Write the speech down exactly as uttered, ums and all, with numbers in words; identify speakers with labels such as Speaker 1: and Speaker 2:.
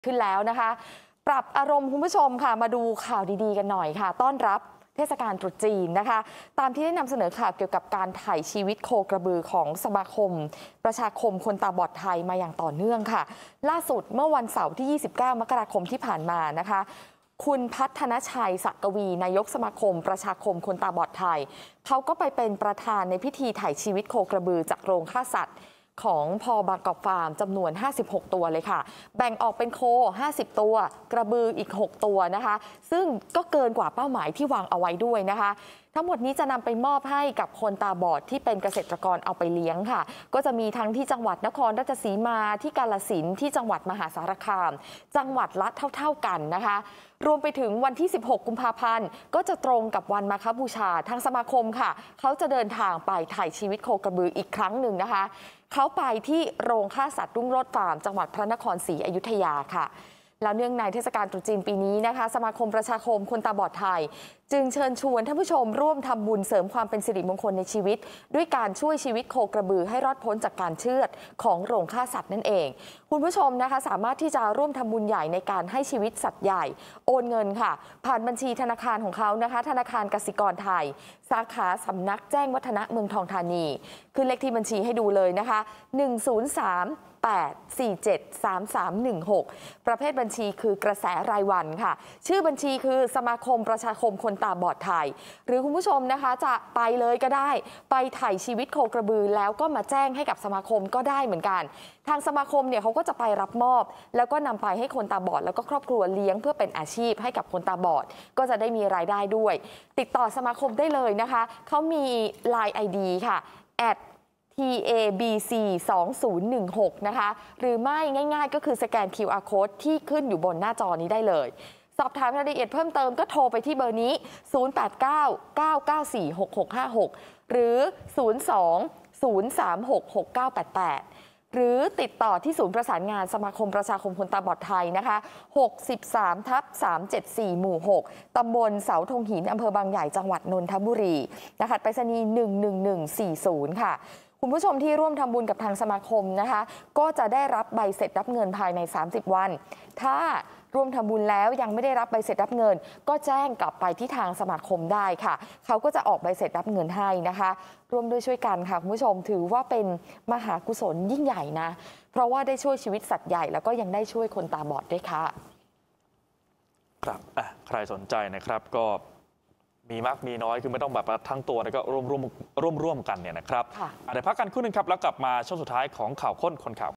Speaker 1: ขึ้นแล้วนะคะปรับอารมณ์คุณผู้ชมค่ะมาดูข่าวดีๆกันหน่อยค่ะต้อนรับเทศกาลตรุษจีนนะคะตามที่ได้นำเสนอข่าวเกี่ยวกับการถ่ายชีวิตโคกระบือของสมาคมประชาคมคนตาบอดไทยมาอย่างต่อเนื่องค่ะล่าสุดเมื่อวันเสาร์ที่ยี่สิบเก้ามกราคมที่ผ่านมานะคะคุณพัฒนชัยศักวีนายกสมาคมประชาคมคนตาบอดไทยเขาก็ไปเป็นประธานในพิธีถ่ายชีวิตโคกระบือจากโรงฆ่าสัตว์ของพบางกอกฟาร์มจำนวนห้าสิบหกตัวเลยค่ะแบ่งออกเป็นโคห้าสิบตัวกระบืออีกหกตัวนะคะซึ่งก็เกินกว่าเป้าหมายที่วางเอาไว้ด้วยนะคะทั้งหมดนี้จะนำไปมอบให้กับคนตาบอดที่เป็นเกษตรกรเอาไปเลี้ยงค่ะก็จะมีทั้งที่จังหวัดนครราชสีมาที่กาฬสินธุ์ที่จังหวัดมหาสารคามจังหวัดละเท่าๆกันนะคะรวมไปถึงวันที่สิบหกกุมภาพันธ์ก็จะตรงกับวันมาฆบูชาทางสมาคมค่ะเขาจะเดินทางไปถ่ายชีวิตโคกระบืออีกครั้งหนึ่งนะคะเขาไปที่โรงฆ่าสัตว์รุ่งโรจน์ฟาร์มจังหวัดพระนครศรีอยุธยาค่ะแล้วเนื่องในเทศกาลตรุษจีนปีนี้นะคะสมาคมประชาคมคนตาบอดไทยจึงเชิญชวนท่านผู้ชมร่วมทำบุญเสริมความเป็นสิริมงคลในชีวิตด้วยการช่วยชีวิตโคกระบือให้รอดพ้นจากการเชือดของโรงฆ่าสัตว์นั่นเองคุณผู้ชมนะคะสามารถที่จะร่วมทำบุญใหญ่ในการให้ชีวิตสัตว์ใหญ่โอนเงินค่ะผ่านบัญชีธนาคารของเขานะคะธนาคารกสิกรไทยสาขาสำนักแจ้งวัฒนะเมืองทองธานีคือเลขที่บัญชีให้ดูเลยนะคะหนึ่ง ศูนย์ สาม แปด สี่ เจ็ด สาม สาม หนึ่ง หกประเภทบัญชีคือกระแสรายวันค่ะชื่อบัญชีคือสมาคมประชาคมคนตาบอดไทยหรือคุณผู้ชมนะคะจะไปเลยก็ได้ไปถ่ายชีวิตโคกระบือแล้วก็มาแจ้งให้กับสมาคมก็ได้เหมือนกันทางสมาคมเนี่ยเขาก็จะไปรับมอบแล้วก็นำไปให้คนตาบอดแล้วก็ครอบครัวเลี้ยงเพื่อเป็นอาชีพให้กับคนตาบอดก็จะได้มีรายได้ด้วยติดต่อสมาคมได้เลยนะคะเขามี ไลน์ ไอ ดี ค่ะ แอท ที เอ บี ซี สอง ศูนย์ หนึ่ง หก นะคะหรือไม่ง่ายๆก็คือสแกน คิว อาร์ Code ที่ขึ้นอยู่บนหน้าจอนี้ได้เลยสอบถามรายละเอียดเพิ่มเติมก็โทรไปที่เบอร์นี้ ศูนย์ แปด เก้า เก้า เก้า สี่ หก หก ห้า หก หรือ ศูนย์ สอง ศูนย์ สาม หก หก เก้า แปด แปด หรือติดต่อที่ศูนย์ประสานงานสมาคมประชาคมคนตาบอดไทยนะคะหกสิบสามทับสามเจ็ดสี่หมู่หกตำบลเสาธงหินอำเภอบางใหญ่จังหวัดนนทบุรีรหัสไปรษณีย์หนึ่ง หนึ่ง หนึ่ง สี่ ศูนย์ค่ะคุณผู้ชมที่ร่วมทำบุญกับทางสมาคมนะคะก็จะได้รับใบเสร็จรับเงินภายในสามสิบวันถ้าร่วมทำบุญแล้วยังไม่ได้รับใบเสร็จรับเงินก็แจ้งกลับไปที่ทางสมาคมได้ค่ะเขาก็จะออกใบเสร็จรับเงินให้นะคะร่วมด้วยช่วยกันค่ะคุณผู้ชมถือว่าเป็นมหากุศลยิ่งใหญ่นะเพราะว่าได้ช่วยชีวิตสัตว์ใหญ่แล้วก็ยังได้ช่วยคนตาบอดด้วยค่ะ
Speaker 2: ครับใครสนใจนะครับก็มีมากมีน้อยคือไม่ต้องแบบทั้งตัวแล้วก็ร่วมร่วมร่วมร่วมกันเนี่ยนะครับเดี๋ยวพักกันครู่นึงครับแล้วกลับมาช่วงสุดท้ายของข่าวค้นคนข่าว